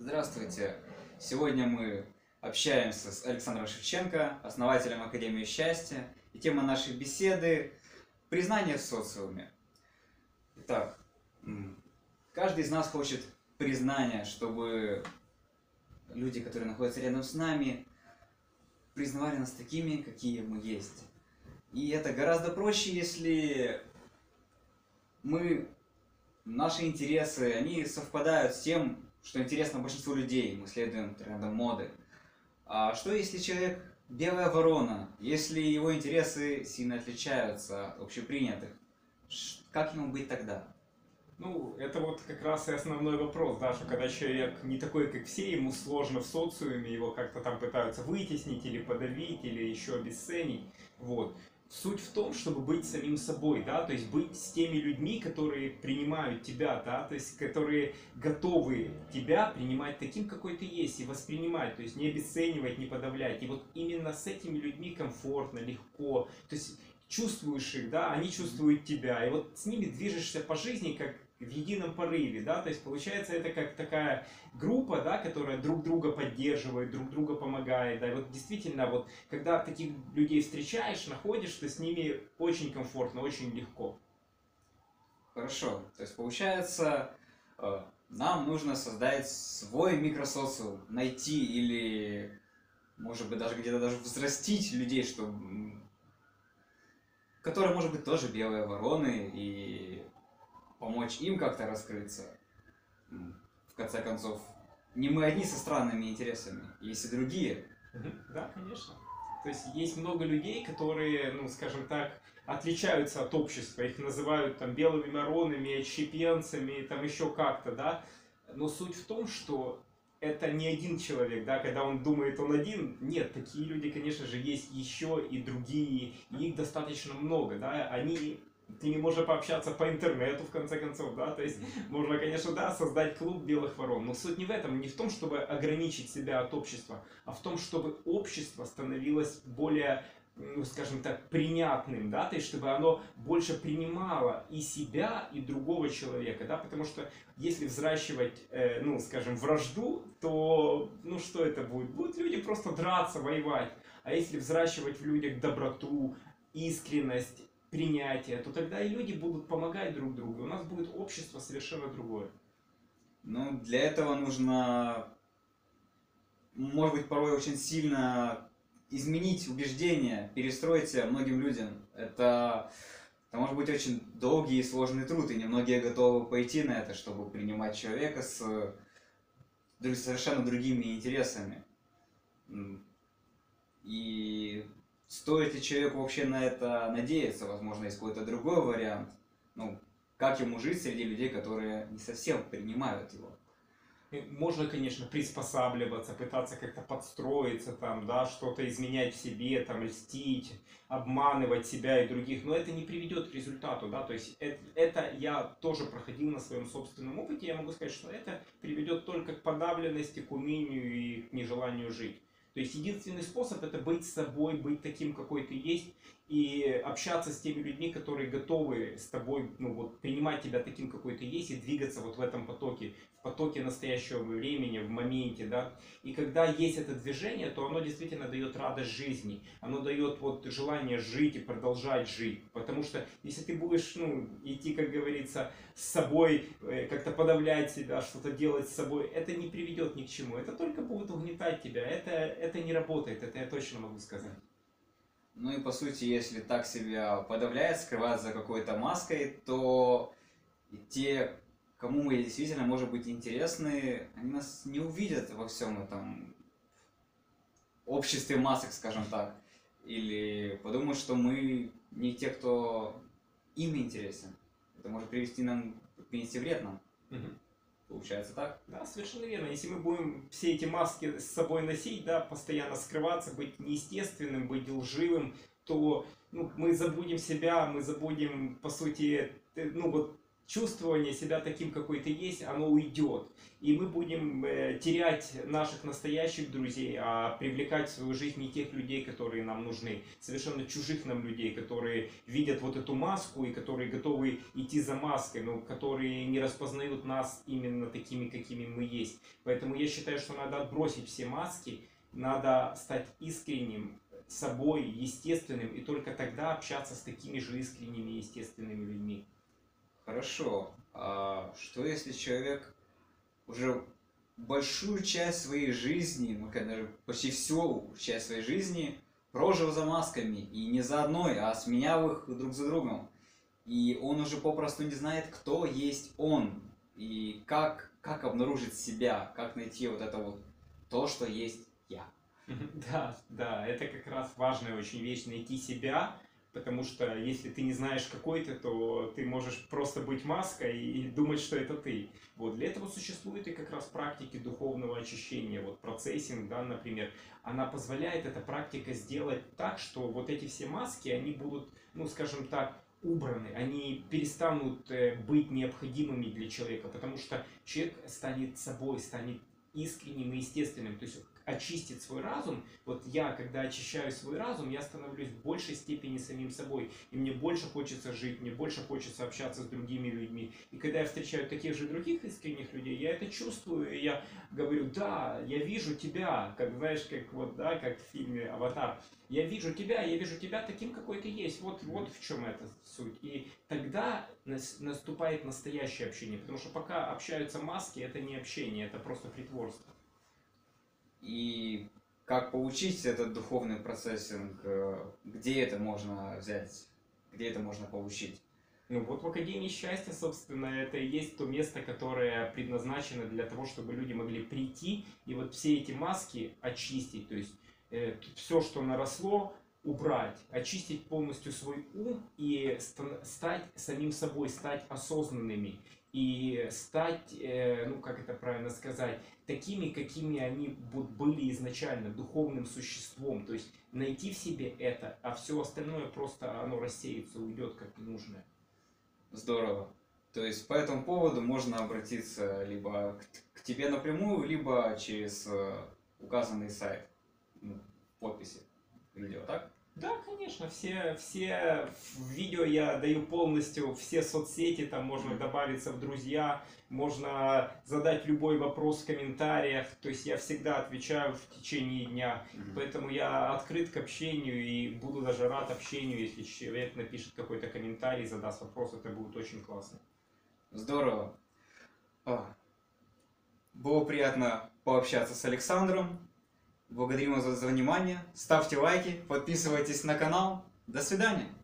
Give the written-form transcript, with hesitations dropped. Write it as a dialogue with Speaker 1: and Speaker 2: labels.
Speaker 1: Здравствуйте! Сегодня мы общаемся с Александром Шевченко, основателем Академии Счастья. И тема нашей беседы – признание в социуме. Итак, каждый из нас хочет признания, чтобы люди, которые находятся рядом с нами, признавали нас такими, какие мы есть. И это гораздо проще, если наши интересы, они совпадают с тем, что интересно большинству людей, мы следуем трендам моды. А что если человек белая ворона, если его интересы сильно отличаются от общепринятых? Как ему быть тогда?
Speaker 2: Ну, это вот как раз и основной вопрос, да, что когда человек не такой, как все, ему сложно в социуме, его как-то там пытаются вытеснить или подавить, или еще обесценить, вот. Суть в том, чтобы быть самим собой, да, то есть быть с теми людьми, которые принимают тебя, да, то есть которые готовы тебя принимать таким, какой ты есть, и воспринимать, то есть не обесценивать, не подавлять. И вот именно с этими людьми комфортно, легко, то есть чувствуешь их, да, они чувствуют тебя, и вот с ними движешься по жизни как в едином порыве, да, то есть получается это как такая группа, да, которая друг друга поддерживает, друг друга помогает, да, и вот действительно вот когда таких людей встречаешь, находишь, то с ними очень комфортно, очень легко.
Speaker 1: Хорошо, то есть получается, нам нужно создать свой микросоциум, найти или, может быть, даже где-то даже взрастить людей, чтобы которые, может быть, тоже белые вороны, и помочь им как-то раскрыться. В конце концов, не мы одни со странными интересами, есть и другие.
Speaker 2: Да, конечно. То есть есть много людей, которые, ну, скажем так, отличаются от общества. Их называют там белыми воронами, отщепенцами, там еще как-то, да. Но суть в том, что это не один человек, да, когда он думает, он один. Нет, такие люди, конечно же, есть еще и другие, и их достаточно много, да. С ними можно пообщаться по интернету, в конце концов, да, то есть можно, конечно, да, создать клуб белых ворон, но суть не в этом, не в том, чтобы ограничить себя от общества, а в том, чтобы общество становилось более, ну, скажем так, принятным, да, то есть чтобы оно больше принимало и себя, и другого человека, да, потому что если взращивать, ну, скажем, вражду, то, ну, что это будет? Будут люди просто драться, воевать, а если взращивать в людях доброту, искренность, принятие, то тогда и люди будут помогать друг другу. У нас будет общество совершенно другое.
Speaker 1: Ну, для этого нужно, может быть, порой очень сильно изменить убеждения, перестроить многим людям. Это может быть очень долгий и сложный труд, и немногие готовы пойти на это, чтобы принимать человека с совершенно другими интересами. И стоит ли человеку вообще на это надеяться? Возможно, есть какой-то другой вариант. Ну, как ему жить среди людей, которые не совсем принимают его?
Speaker 2: Можно, конечно, приспосабливаться, пытаться как-то подстроиться, там, да, что-то изменять в себе, там, льстить, обманывать себя и других, но это не приведет к результату, да, то есть это я тоже проходил на своем собственном опыте, я могу сказать, что это приведет только к подавленности, к унынию и к нежеланию жить. То есть единственный способ это быть собой, быть таким, какой ты есть, и общаться с теми людьми, которые готовы с тобой, ну вот, принимать тебя таким, какой ты есть, и двигаться вот в этом потоке, в потоке настоящего времени, в моменте, да. И когда есть это движение, то оно действительно дает радость жизни, оно дает вот желание жить и продолжать жить. Потому что если ты будешь, ну, идти, как говорится, с собой, как-то подавлять себя, что-то делать с собой, это не приведет ни к чему. Это только будет угнетать тебя. Это не работает, это я точно могу сказать.
Speaker 1: Ну и по сути, если так себя подавляет, скрывает за какой-то маской, то те, кому мы действительно, может быть, интересны, они нас не увидят во всем этом обществе масок, скажем так. Или подумают, что мы не те, кто им интересен. Это может принести вред нам. Получается так?
Speaker 2: Да, совершенно верно. Если мы будем все эти маски с собой носить, да, постоянно скрываться, быть неестественным, быть лживым, то, ну, мы забудем себя, мы забудем, по сути, ну вот чувствование себя таким, какой ты есть, оно уйдет. И мы будем терять наших настоящих друзей, а привлекать в свою жизнь не тех людей, которые нам нужны. Совершенно чужих нам людей, которые видят вот эту маску и которые готовы идти за маской, но которые не распознают нас именно такими, какими мы есть. Поэтому я считаю, что надо отбросить все маски, надо стать искренним, собой, естественным, и только тогда общаться с такими же искренними и естественными людьми.
Speaker 1: Хорошо. А что если человек уже большую часть своей жизни, ну, даже почти всю часть своей жизни прожил за масками, и не за одной, а сменял их друг за другом. И он уже попросту не знает, кто есть он, и как обнаружить себя, как найти вот это вот то, что есть я.
Speaker 2: Да, да, это как раз важная очень вещь, найти себя, потому что если ты не знаешь какой ты, то ты можешь просто быть маской и думать, что это ты. Вот для этого существуют и как раз практики духовного очищения, вот процессинг, да, например, она позволяет, эта практика, сделать так, что вот эти все маски, они будут, ну, скажем так, убраны, они перестанут быть необходимыми для человека, потому что человек станет собой, станет искренним и естественным, то есть очистит свой разум. Вот я, когда очищаю свой разум, я становлюсь в большей степени самим собой, и мне больше хочется жить, мне больше хочется общаться с другими людьми. И когда я встречаю таких же других искренних людей, я это чувствую, и я говорю: да, я вижу тебя, как, знаешь, как вот, да, как в фильме «Аватар». Я вижу тебя таким, какой ты есть. Вот в чем эта суть. И тогда наступает настоящее общение. Потому что пока общаются маски, это не общение, это просто притворство.
Speaker 1: И как получить этот духовный процессинг, где это можно взять, где это можно получить?
Speaker 2: Ну вот в Академии Счастья, собственно, это и есть то место, которое предназначено для того, чтобы люди могли прийти и вот все эти маски очистить. То есть все, что наросло, убрать, очистить полностью свой ум и стать самим собой, стать осознанными. И стать, ну как это правильно сказать, такими, какими они были изначально, духовным существом. То есть найти в себе это, а все остальное просто оно рассеется, уйдет как ненужное.
Speaker 1: Здорово. То есть по этому поводу можно обратиться либо к тебе напрямую, либо через указанный сайт, ну, в подписи видео, так?
Speaker 2: Да, конечно, все в видео я даю полностью все соцсети, там можно добавиться в друзья, можно задать любой вопрос в комментариях, то есть я всегда отвечаю в течение дня, поэтому я открыт к общению и буду даже рад общению, если человек напишет какой-то комментарий, задаст вопрос, это будет очень классно.
Speaker 1: Здорово. Было приятно пообщаться с Александром. Благодарим вас за внимание. Ставьте лайки, подписывайтесь на канал. До свидания.